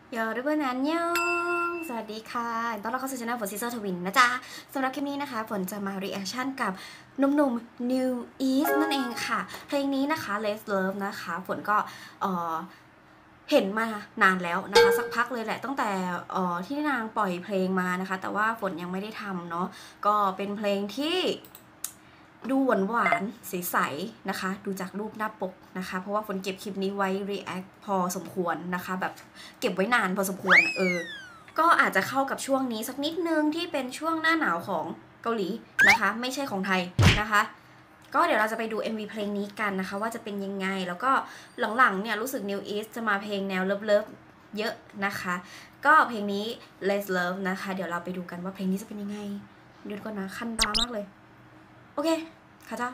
ยอรุบนันยองสวัสดีค่ะต้อนรับเข้าสู่ช่องฝนซีเซอร์ทวินนะจ๊ะสำหรับคลิปนี้นะคะฝนจะมารีแอคชั่นกับหนุ่มๆ New East นั่นเองค่ะเพลงนี้นะคะ Let's Love นะคะฝนก็เห็นมานานแล้วนะคะสักพักเลยแหละตั้งแต่ที่นางปล่อยเพลงมานะคะแต่ว่าฝนยังไม่ได้ทำเนาะก็เป็นเพลงที่ดูหวานๆใสๆนะคะดูจากรูปหน้าปกนะคะเพราะว่าฝนเก็บคลิปนี้ไว้ react พอสมควรนะคะแบบเก็บไว้นานพอสมควรก็อาจจะเข้ากับช่วงนี้สักนิดนึงที่เป็นช่วงหน้าหนาวของเกาหลีนะคะไม่ใช่ของไทยนะคะก็เดี๋ยวเราจะไปดู MV เพลงนี้กันนะคะว่าจะเป็นยังไงแล้วก็หลังๆเนี่ยรู้สึก New East จะมาเพลงแนวเลิฟเยอะนะคะก็เพลงนี้ Let's Love นะคะเดี๋ยวเราไปดูกันว่าเพลงนี้จะเป็นยังไงดูก่อนนะคันตามากเลยโอเคค่ะจ้า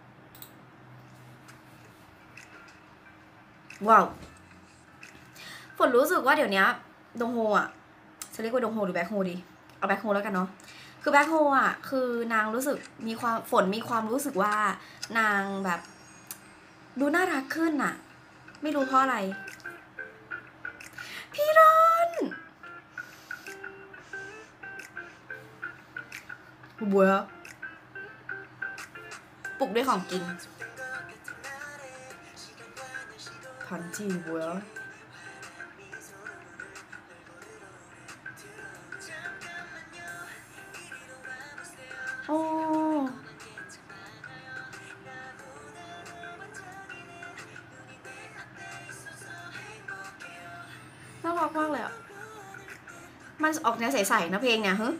ว้าวฝนรู้สึกว่าเดี๋ยวนี้ดงโฮอ่ะจะเรียกว่าดงโฮหรือแบ็คโฮดีเอาแบ็คโฮแล้วกันเนาะคือแบ็คโฮอ่ะคือนางรู้สึกมีความรู้สึกว่านางแบบดูน่ารักขึ้นอ่ะไม่รู้เพราะอะไรพี่รอนบัวปลุกด้วยของกินพันจีบัวโอ้น่ารักมากเลยอ่ะมันออกแนวใสๆนะเพลงเนี่ยฮึ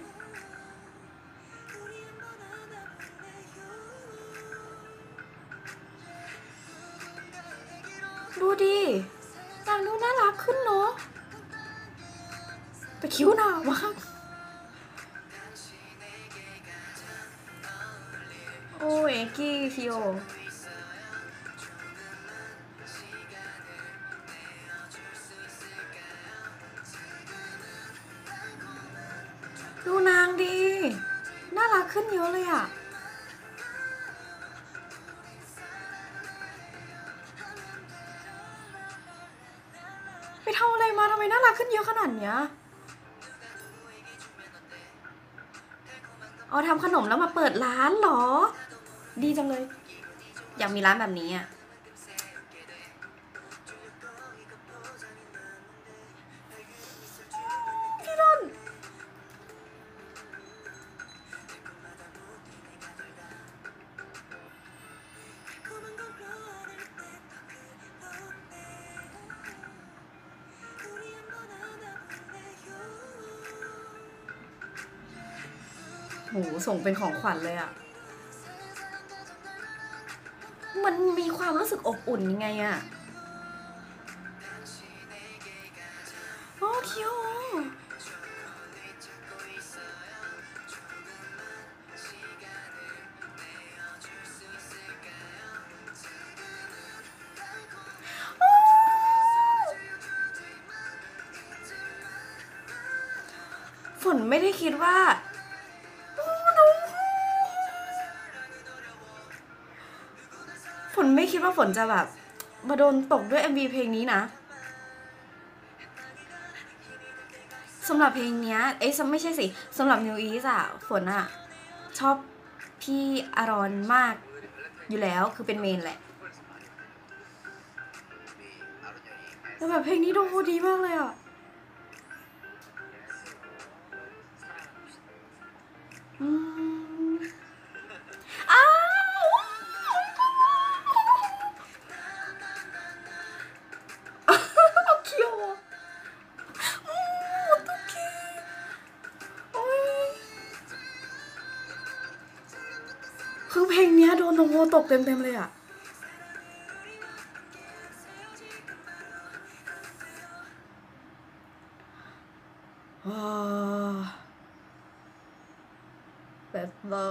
ดูดินางดูน่ารักขึ้นเนาะแต่คิ้วหนามากโอ้เอกี้คิโอดูนางดีน่ารักขึ้นเยอะเลยอะไปทำอะไรมาทำไมน่ารักขึ้นเยอะขนาดเนี้ยทำขนมแล้วมาเปิดร้านเหรอดีจังเลยอยากมีร้านแบบนี้อะพี่รอนโหส่งเป็นของขวัญเลยอะมันมีความรู้สึกอบอุ่นยังไงอะโอ้คิวฝนไม่ได้คิดว่าฝนไม่คิดว่าฝนจะแบบมาโดนตกด้วย MV เพลงนี้นะสำหรับเพลงเนี้ยไม่ใช่สิสำหรับ New East อะฝนอะชอบพี่อารอนมากอยู่แล้วคือเป็นเมนแหละแต่แบบเพลงนี้ดูดีมากเลยอะอ้าวคิวโอเคโอ้ยคือเพลงเนี้ยโดนโนโมตกเต็มเลยอะแบบเรา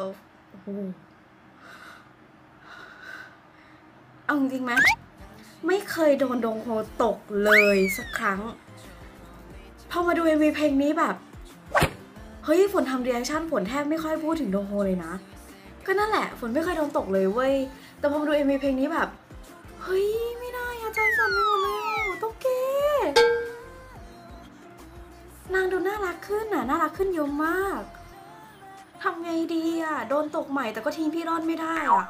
เอาจริงไหมไม่เคยโดนดงโฮตกเลยสักครั้งพอมาดู MV เพลงนี้แบบเฮ้ยฝนทำรีแอคชั่นฝนแทบไม่ค่อยพูดถึงดงโฮเลยนะก็นั่นแหละฝนไม่เคยโดนตกเลยเว้ยแต่พอมาดู MV เพลงนี้แบบเฮ้ยไม่ได้อะใจสั่นไปหมดเลยอะต้องเกรักขึ้นอ่ะน่ารักขึ้นเยอะมากทำไงดีอ่ะโดนตกใหม่แต่ก็ทิ้งพี่ร่อนไม่ได้อ่ะ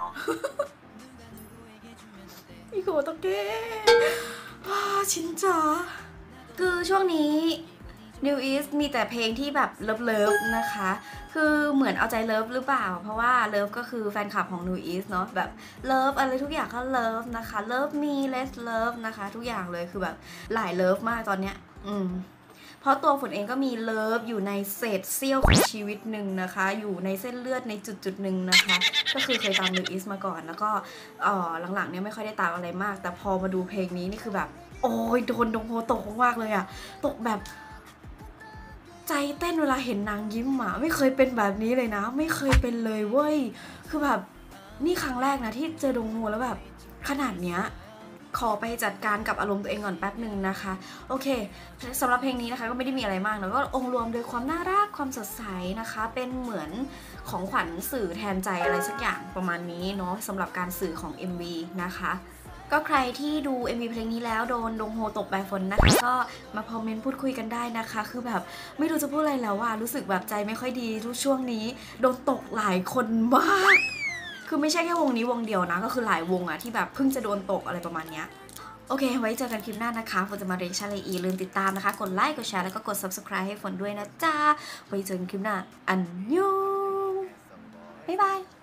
อีโกโตเกชินจ๋าคือช่วงนี้ New East มีแต่เพลงที่แบบเลิฟๆนะคะ คือเหมือนเอาใจเลิฟหรือเปล่า เพราะว่าเลิฟก็คือแฟนคลับของ New East เนาะแบบเลิฟอะไรทุกอย่างก็เลิฟนะคะ เลิฟมี let's love นะคะทุกอย่างเลยคือแบบหลายเลิฟมากตอนเนี้ยเพราะตัวฝนเองก็มีเลิฟอยู่ในเศษเสี้ยวของชีวิตหนึ่งนะคะอยู่ในเส้นเลือดในจุดหนึ่งนะคะก็คือเคยตาม New East มาก่อนแล้วก็หลังๆเนี่ยไม่ค่อยได้ตามอะไรมากแต่พอมาดูเพลงนี้นี่คือแบบโอ้ยโดนดงโฮตกมากเลยอะตกแบบใจเต้นเวลาเห็นนางยิ้มอะไม่เคยเป็นแบบนี้เลยนะไม่เคยเป็นเลยเว้ยคือแบบนี่ครั้งแรกนะที่เจอดงโฮแล้วแบบขนาดเนี้ยขอไปจัดการกับอารมณ์ตัวเองก่อนแป๊บหนึ่งนะคะโอเคสำหรับเพลงนี้นะคะก็ไม่ได้มีอะไรมากแล้วก็องค์รวมโดยความน่ารักความสดใสนะคะเป็นเหมือนของขวัญสื่อแทนใจอะไรสักอย่างประมาณนี้เนาะสำหรับการสื่อของ MV นะคะก็ใครที่ดู MV เพลงนี้แล้วโดนดงโฮตกใบฝนนะคะก็มาคอมเมนต์พูดคุยกันได้นะคะคือแบบไม่รู้จะพูดอะไรแล้วว่ารู้สึกแบบใจไม่ค่อยดีทุกช่วงนี้โดนตกหลายคนมากคือไม่ใช่แค่วงนี้วงเดียวนะก็คือหลายวงอะที่แบบเพิ่งจะโดนตกอะไรประมาณเนี้ยโอเคไว้เจอกันคลิปหน้านะคะฝนจะมาเรียกชาเลอีลืมติดตามนะคะกดไลค์กดแชร์แล้วก็กด subscribe ให้ฝนด้วยนะจ๊ะไว้เจอกันคลิปหน้าอันยองบ๊ายบาย